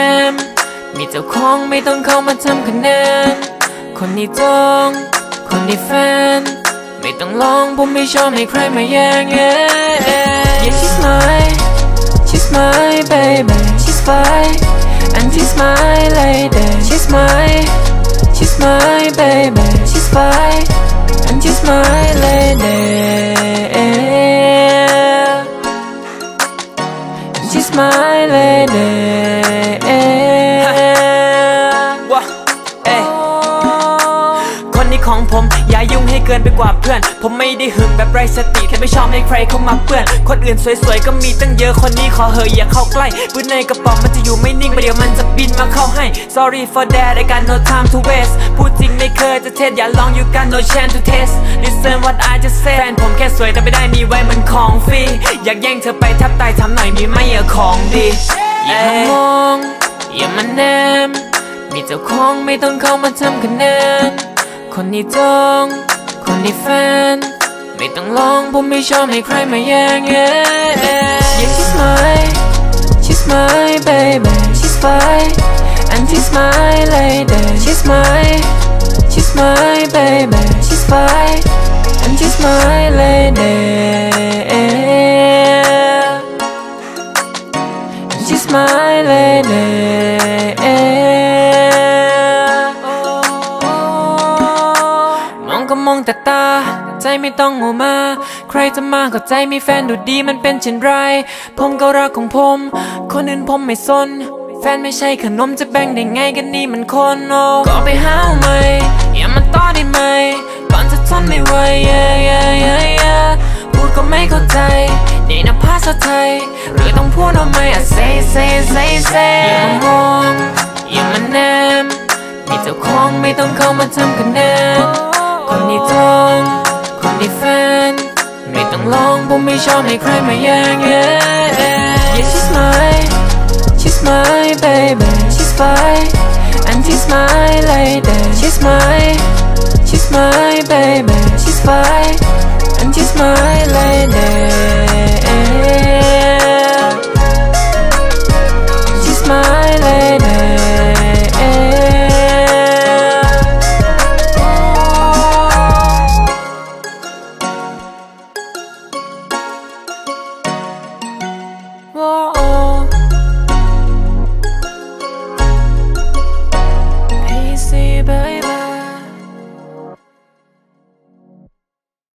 มมีเจ้าของไม่ต้องเข้ามาทำคะแนนคนนี้จองคนนี้แฟนไม่ต้องลองผมไม่ชอบให้ใครมาแย่งYeah she's my baby she's fine and she's my lady she's my baby she's fine and she's my lady she's my ladyคนนี้ของผมอย่ายุ่งให้เกินไปกว่าเพื่อนผมไม่ได้หึงแบบไร้สติแค่ไม่ชอบให้ใครเข้ามาเปื้อนคนอื่นสวยๆก็มีตั้งเยอะคนนี้ขอเหอะอย่าเข้าใกล้ปืนในกระป๋องมันจะอยู่ไม่นิ่งประเดี๋ยวมันจะบินมาเข้าให้ sorry for that I got no time to waste พูดจริงไม่เคยจะเทสอย่าลอง you got no chance to taste listen what I just said แฟนผมแค่สวยแต่ไม่ได้มีไว้มันของฟรีอยากแย่งเธอไปทับตายทำหน่อยมีไหมของดีอย่ามามองอย่ามาแนมมีเจ้าของไม่ต้องเข้ามาทำคะแนนคนนี้จองคนนี้แฟนไม่ต้องลองผมไม่ชอบให้ใครมาแย่งYeah she's my baby she's fine and she's my lady she's my baby she's fine and she's my lady she's my ladyก็มองแต่ตาใจไม่ต้องโง่มาใครจะมาก็ใจมีแฟนดูดีมันเป็นเช่นไรผมก็รักของผมคนอื่นผมไม่สนแฟนไม่ใช่ขนมจะแบ่งได้ไงกันนี่มันคนก็ไปหาใหม่อย่ามาต่อได้ไหมก่อนจะทนไม่ไหวพูดก็ไม่เข้าใจนี่นะภาษาไทยหรือต้องพูดเอาไหมsayอย่ามามองอย่ามาแนมมีเจ้าของไม่ต้องเข้ามาทำคะแนนคนนี้จองคนนี้แฟนไม่ต้องลองผมไม่ชอบให้ใครมาแย่งYeah she's my baby she's fine and she's my lady she's my baby she's fine and she's my lady she's my